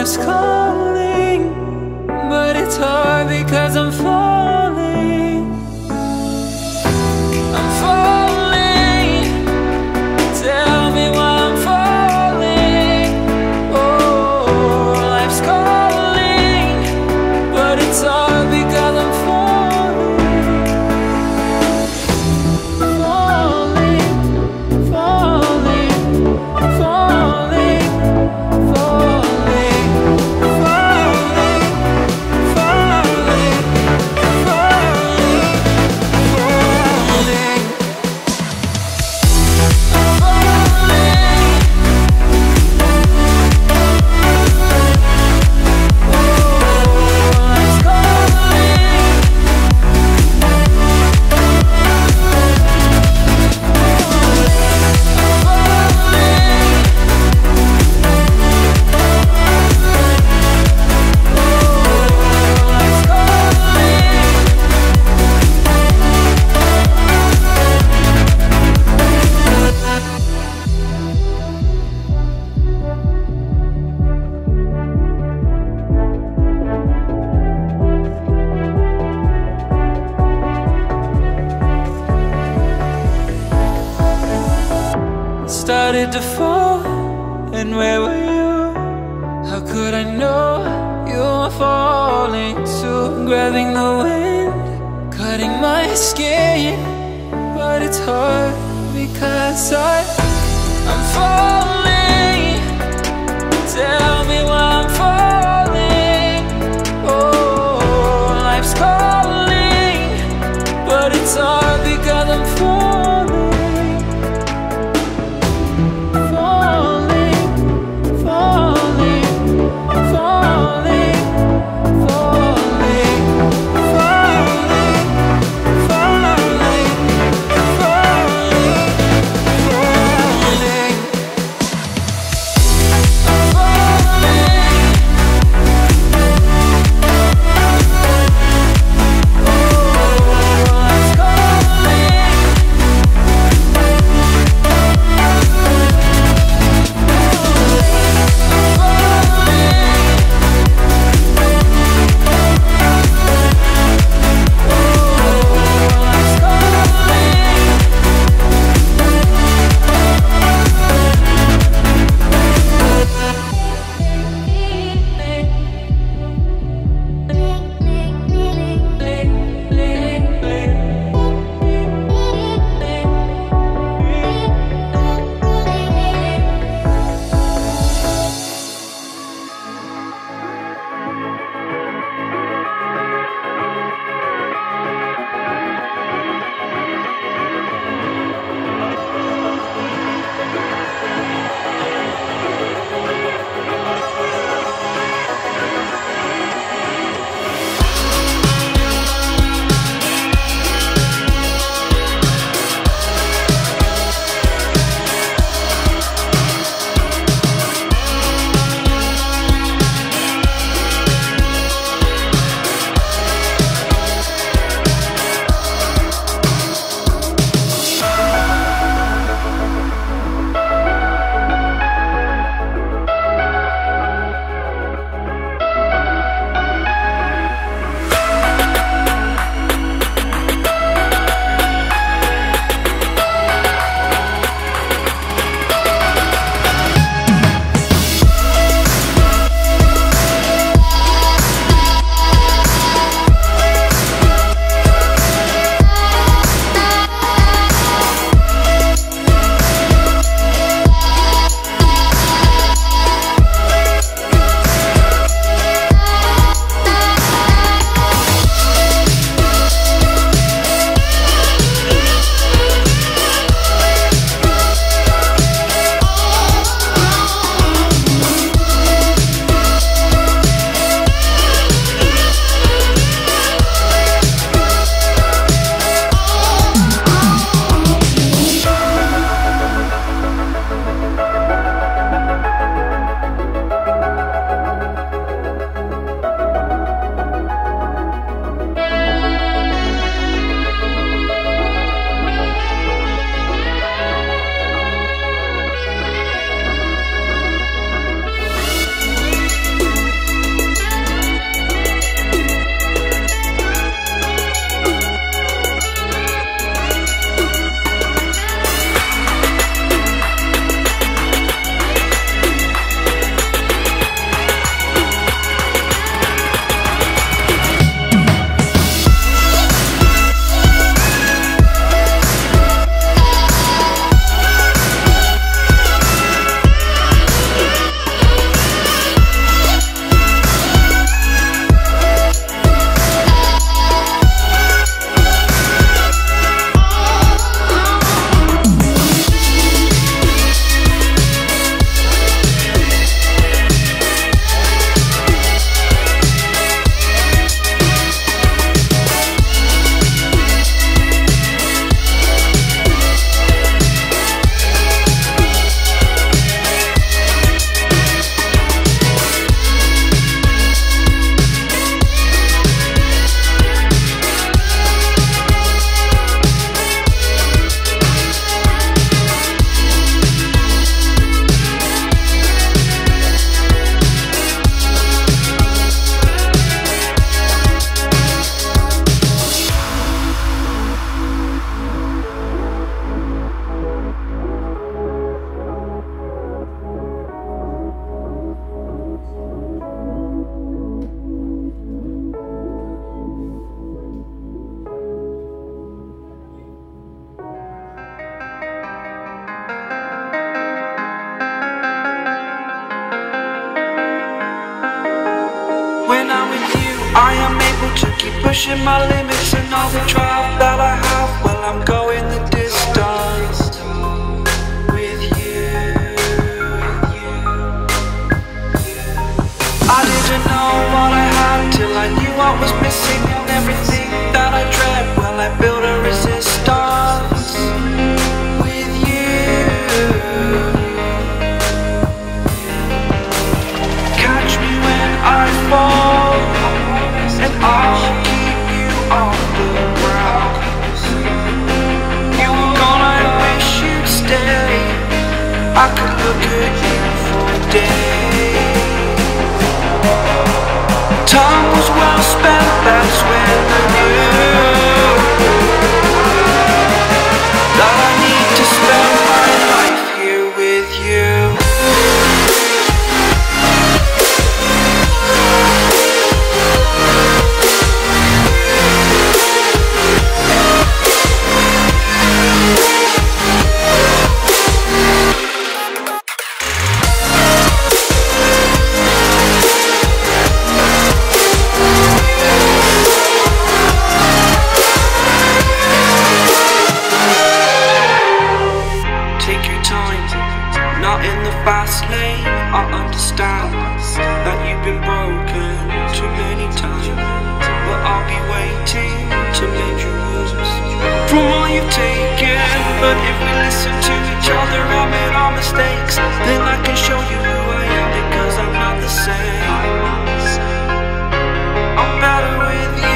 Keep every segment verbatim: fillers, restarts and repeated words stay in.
life's calling, but it's hard because I'm falling. I'm falling. Tell me why I'm falling. Oh, life's calling, but it's hard because I'm falling. Falling, falling, falling, falling, falling, falling, falling, started to fall, and where were you? How could I know you were falling too? Grabbing the wind, cutting my skin, but it's hard because I, I'm falling. Tell me why I'm falling. Oh, life's calling, but it's hard because I'm falling. when I'm with you. I am able to keep pushing my limits, and all the drive that I have, well, I'm going the distance with you. I didn't know what I had till I knew what was missing, and everything that I dread, well, I built a resistance with you. Catch me when I fall, and I'll keep you on the ground. You were gone, I wish you'd stay. I could look at you for days. Time was well spent, that's when I knew that I need to spend my life here with you. Not in the fast lane, I understand that you've been broken too many times, but I'll be waiting to mend your wounds from all you've taken. But if we listen to each other and made our mistakes, then I can show you who I am, because I'm not the same. I'm better with you.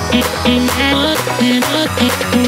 Thank you.